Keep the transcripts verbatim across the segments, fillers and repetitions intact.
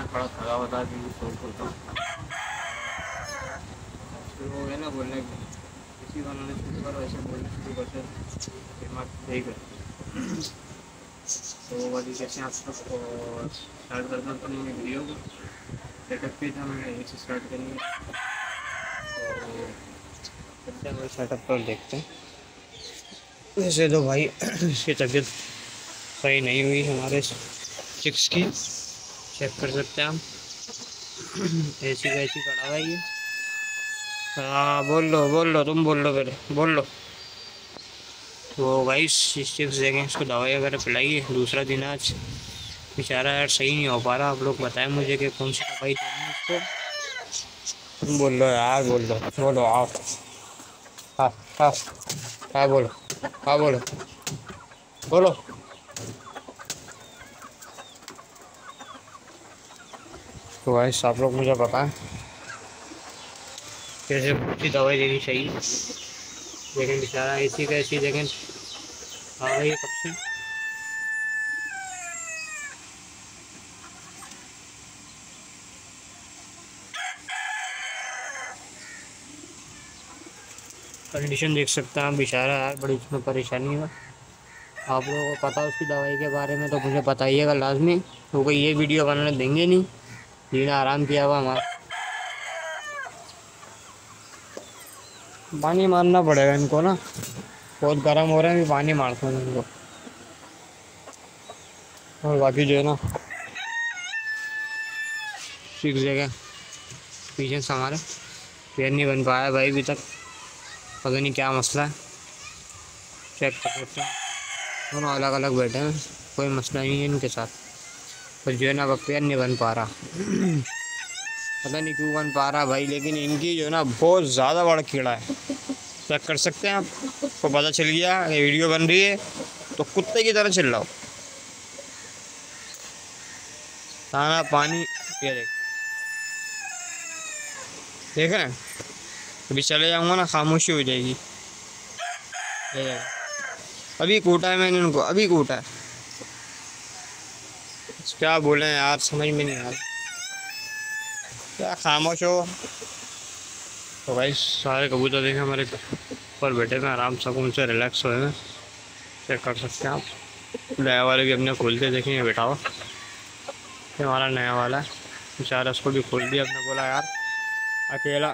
मैं थोड़ा थका बता दी सोच होता हूँ शुरू हो गया ना बोलने की, इसी बनाने शुरू कर वैसे बोलने शुरू करते दिमाग सही कर। तो वाली कैसे आप सब स्टार्ट करता हूँ अपनी वीडियो को। सेटअप पे था मैंने यहीं से स्टार्ट करेंगे, तो करते हैं सेटअप पर देखते हैं। वैसे तो भाई इसकी तबीयत सही नहीं हुई हमारे चिक्स की, चेक कर सकते हैं हम। ऐसी वैसी पड़ा हुआ है ये। हाँ बोल लो बोल लो तुम बोल लो पहले बोल लो। तो भाई चिक्स देखें, इसको दवाई वगैरह पिलाइए, दूसरा दिन आज बेचारा यार सही नहीं हो पा रहा। आप लोग बताएं मुझे कि कौन सी दवाई देनी है इसको। तुम बोल लो यार बोल लो बोलो आओ। हाँ हाँ हाँ बोलो हाँ बोलो बोलो। तो भाई आप लोग मुझे बताएं कैसे कौन सी दवाई देनी चाहिए। लेकिन बेचारा ऐसी का ऐसी लेकिन हाँ भाई कब से कंडीशन देख सकते हैं बेचारा यार, बड़ी उसमें परेशानी है। आप लोगों को पता उसकी दवाई के बारे में तो मुझे बताइएगा लाजमी, क्योंकि ये वीडियो बनाने देंगे नहीं। जीना आराम किया हुआ हमारा, पानी मारना पड़ेगा इनको ना, बहुत गर्म हो रहे हैं, पानी मारता हूँ इनको। और बाकी जो है ना सीख जगह पीछे से हमारे पैर नहीं बन पाया भाई अभी तक, पता नहीं क्या मसला है। चेक कर सकते हैं दोनों अलग अलग बैठे हैं, कोई मसला नहीं है इनके साथ, पर जो है ना पैर नहीं बन पा रहा। पता नहीं क्यों बन पा रहा भाई, लेकिन इनकी जो है ना बहुत ज़्यादा बड़ा कीड़ा है। चेक कर सकते हैं आप, को पता चल गया ये वीडियो बन रही है तो कुत्ते की तरह चिल्लाओ। रहा हो खाना पानी ये देख देख रहे हैं, अभी चले जाऊँगा ना खामोशी हो जाएगी। अभी कूटा है मैंने उनको, अभी कूटा है। क्या बोले यार समझ में नहीं आ रहा, क्या खामोश हो। तो भाई सारे कबूतर देखे हमारे ऊपर बैठे थे आराम सुकून से रिलैक्स हुए हैं। चेक कर सकते हैं आप, नया वाले भी अपने खोलते देखें ये बैठा हुआ, ये हमारा नया वाला है बेचारा, उसको भी खोल दिया। अपने बोला यार अकेला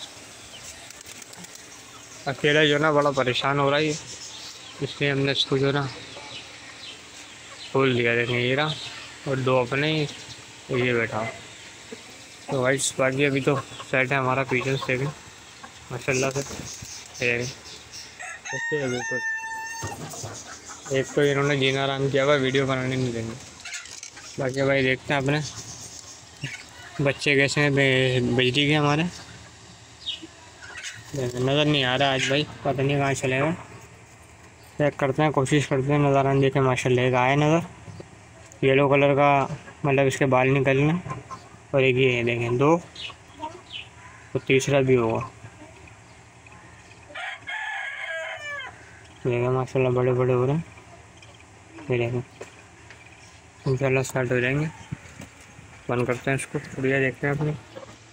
अकेला जो ना बड़ा परेशान हो रहा है, इसलिए हमने इसको जो ना खोल दिया। देखें ये रहा, और दो अपने ही ये बैठा। तो भाई बाकी अभी तो सेट है हमारा, पीछे से देखें माशाल्लाह से ओके है बिल्कुल। एक तो इन्होंने जीना आराम किया हुआ, वीडियो बनाने नहीं देंगे। बाकी भाई देखते हैं अपने बच्चे कैसे हैं बिजली के हमारे, नज़र नहीं आ रहा आज भाई, पता नहीं कहाँ चले गए। चेक करते हैं, कोशिश करते हैं नज़र आने देखें। माशाल्लाह एक आया नज़र, येलो कलर का, मतलब इसके बाल निकलने, और एक ये देखें दो, तो तीसरा भी होगा। देखें माशाल्लाह बड़े बड़े हो रहे हैं, ये देखें इंशाल्लाह स्टार्ट हो जाएंगे। बंद करते हैं इसको, बढ़िया देखते हैं अपने।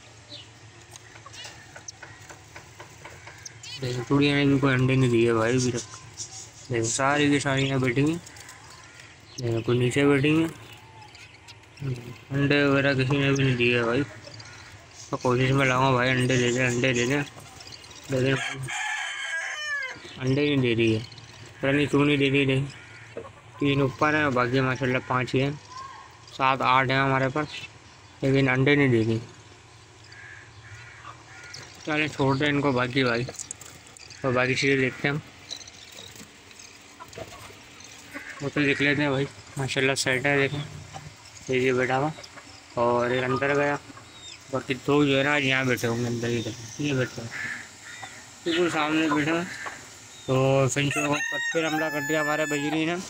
देखो चूड़िया ने इनको अंडे नहीं दिए भाई अभी तक। देखो सारी की सारी यहाँ बैठी हैं, देखो कोई नीचे बैठी हैं, अंडे वगैरह किसी ने भी नहीं दिए भाई। तो कोशिश में लाऊंगा भाई अंडे दे दें अंडे दे दें, लेकिन अंडे नहीं दे रही है, पता नहीं क्यों नहीं दे रही। नहीं तीन ऊपर हैं, बाकी माशाल्लाह पाँच ही हैं, सात आठ हैं हमारे पास, लेकिन अंडे नहीं दे रही। चले छोड़ दें इनको बाकी भाई, और बाकी चीज़ें देखते हैं हम। वो तो देख लेते हैं भाई, माशाल्लाह सेट है। देखें ये ये बैठा हुआ, और एक अंदर गया, बाकी दो जो है ना यहाँ बैठे होंगे अंदर ही, ये बैठे हैं बिल्कुल सामने बैठे हैं। तो फिर पत्थर हमला कर दिया हमारे बजरी ने,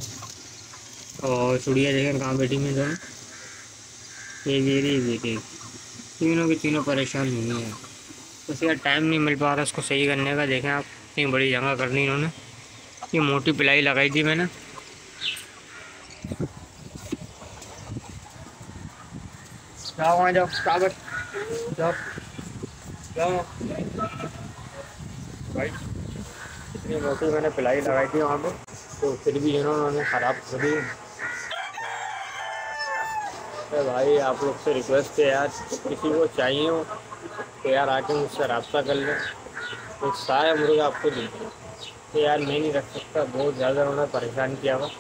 और चुड़िया देखें कहाँ बैठी हैं दोनों, ये मेरी बेटी, तीनों की तीनों परेशान नहीं है। उसका टाइम नहीं मिल पा रहा उसको सही करने का। देखें आप इतनी बड़ी जगह करनी इन्होंने, ये मोटी पिलाई लगाई थी मैंने, जाओ वहाँ जाओ, कागज जाओ जाओ भाई। इतनी मोटी मैंने पिलाई लगाई थी वहाँ पे, तो फिर भी इन्होंने ख़राब कर दी। अरे भाई आप लोग से रिक्वेस्ट है यार, किसी को चाहिए हो तो यार आके मुझसे रब्ता कर लें। तो साया मुर्गा आपको दे तो यार मैं नहीं रख सकता, बहुत ज़्यादा उन्होंने परेशान किया हुआ।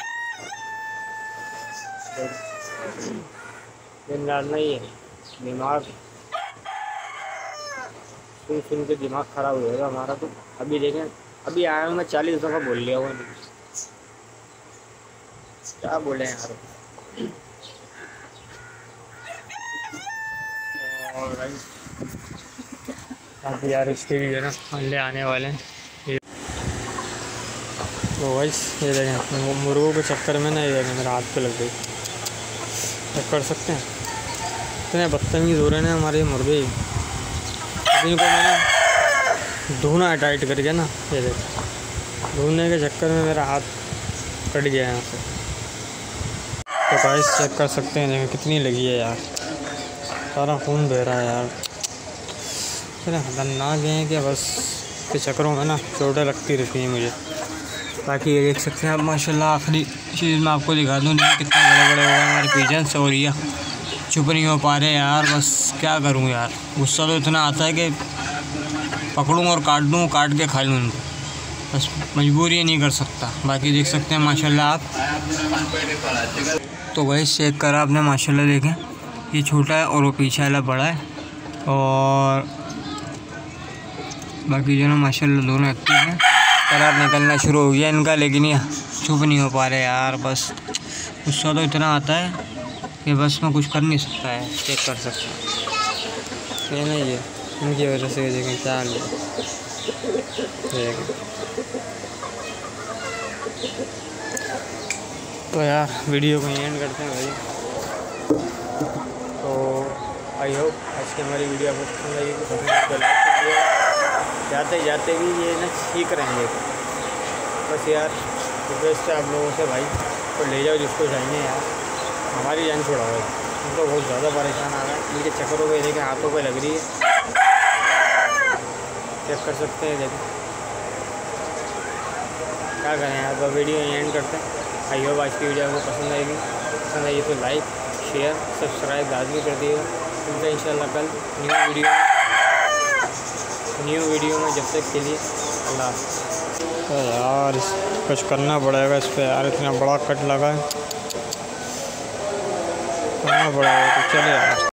दिन रात नहीं है, दिमाग सुन सुन के दिमाग ख़राब हो जाएगा हमारा। तो अभी देखें, अभी आया हूँ मैं, चालीस दफ़ा बोल लिया हुआ, नहीं क्या बोले यार। और भाई अभी यार इसके भी जो ना अंडे आने वाले हैं। तो भाई ये देखें, मुर्गों के चक्कर में ना ये देखें मेरा हाथ पे लग गई। चेक कर सकते हैं, इतने बदतमीज़ हो रहे हैं हमारे मुर्गे। इनको मैंने धोना है टाइट करके ना, ये देखें धोने के चक्कर में मेरा हाथ कट गया यहाँ से। तो गाइस चेक कर सकते हैं, देखें कितनी लगी है यार, सारा खून बह रहा है यार। इतने खतरनाक हैं कि बस के चक्करों में ना चोटें लगती रहती हैं मुझे। बाकी ये देख सकते हैं आप माशाल्लाह। आखिरी चीज़ मैं आपको दिखा दूँ, कितने बड़े बड़े हो गए हमारे पिजन्स। और ये चुप नहीं हो पा रहे यार, बस क्या करूँ यार। गुस्सा तो इतना आता है कि पकड़ूँ और काट दूँ, काट के खा लूँ उनको, बस मजबूरी नहीं कर सकता। बाकी देख सकते हैं माशाल्लाह आप। तो वही चेक करा आपने माशाल्लाह, देखें ये छोटा है और वो पीछे वाला बड़ा है। और बाकी जो ना माशाल्लाह दोनों एक्टिव हैं। कलर निकलना शुरू हो गया इनका, लेकिन ये चुप नहीं हो पा रहे यार। बस गुस्सा तो इतना आता है कि बस मैं कुछ कर नहीं सकता है। चेक कर सकते हैं, ये नहीं है इनकी वजह से। देखें क्या हाल है, देखें। तो यार वीडियो को एंड करते हैं भाई। तो आई होप आज की हमारी वीडियो आपको पसंद आएगी, पसंद तो लाइक कर दिया। जाते जाते भी ये ना सीख रहे हैं बस यार। रिक्वेस्ट है आप लोगों से भाई, तो ले जाओ जिसको चाहिए यार, हमारी जान छुड़ाओ। उनको बहुत ज़्यादा परेशान आ रहा है, इनके चक्करों पे देखें हाथों पे लग रही है। चेक कर सकते हैं, देखें क्या करें यार। तो वीडियो एंड करते हैं। आई होप आज की वीडियो आपको पसंद आएगी, पसंद आई तो लाइक शेयर सब्सक्राइब लाजमी कर दिएगा। मिलते हैं इंशाल्लाह कल न्यू वीडियो न्यू वीडियो में। जब तक के लिए अल्लाह। तो यार कुछ करना पड़ेगा इस पर यार, इतना बड़ा कट लगा है, करना पड़ेगा। तो चले यार।